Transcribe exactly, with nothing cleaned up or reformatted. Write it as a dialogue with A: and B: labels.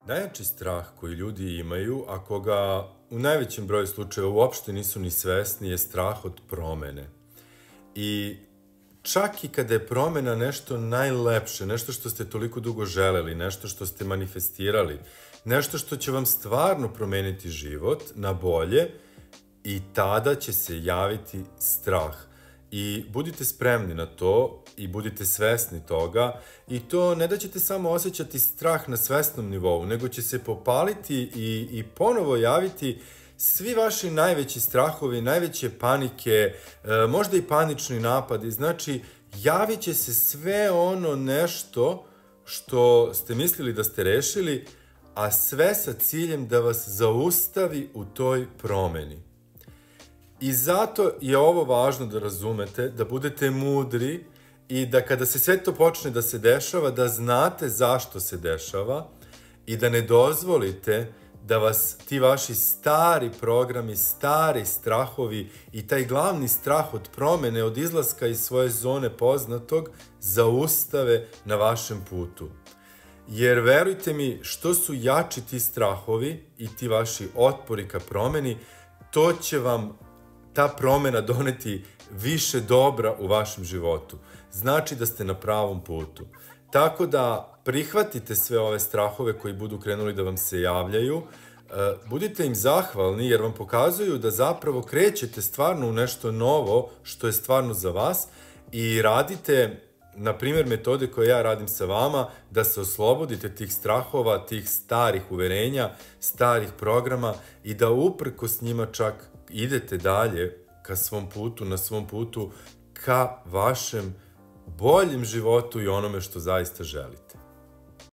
A: Najjači strah koji ljudi imaju, a koga u najvećem broju slučajeva uopšte nisu ni svesni, je strah od promene. I čak i kada je promena nešto najlepše, nešto što ste toliko dugo želeli, nešto što ste manifestirali, nešto što će vam stvarno promeniti život na bolje, i tada će se javiti strah. I budite spremni na to i budite svesni toga, i to ne da ćete samo osjećati strah na svesnom nivou, nego će se popaliti i, i ponovo javiti svi vaši najveći strahovi, najveće panike, e, možda i panični napadi. Znači, javit će se sve ono nešto što ste mislili da ste rešili, a sve sa ciljem da vas zaustavi u toj promeni. I zato je ovo važno da razumete, da budete mudri i da kada se sve to počne da se dešava, da znate zašto se dešava i da ne dozvolite da vas ti vaši stari programi, stari strahovi i taj glavni strah od promene, od izlaska iz svoje zone poznatog, zaustave na vašem putu. Jer verujte mi, što su jači ti strahovi i ti vaši otpori ka promeni, to će vam ta promena doneti više dobra u vašem životu. Znači da ste na pravom putu. Tako da prihvatite sve ove strahove koji budu krenuli da vam se javljaju, budite im zahvalni jer vam pokazuju da zapravo krećete stvarno u nešto novo što je stvarno za vas, i radite, na primjer, metode koje ja radim sa vama, da se oslobodite tih strahova, tih starih uverenja, starih programa, i da uprkos njima čak idete dalje ka svom putu, na svom putu ka vašem boljem životu i onome što zaista želite.